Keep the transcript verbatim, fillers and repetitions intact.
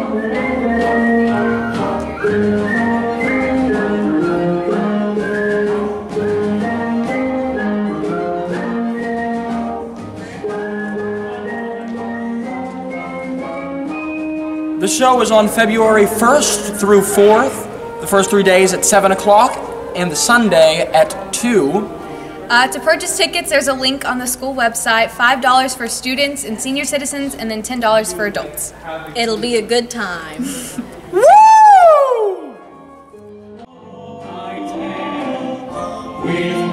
The show is on February first through fourth, the first three days at seven o'clock, and the Sunday at two. Uh, to purchase tickets, there's a link on the school website, five dollars for students and senior citizens, and then ten dollars for adults. It'll be a good time. Woo! We've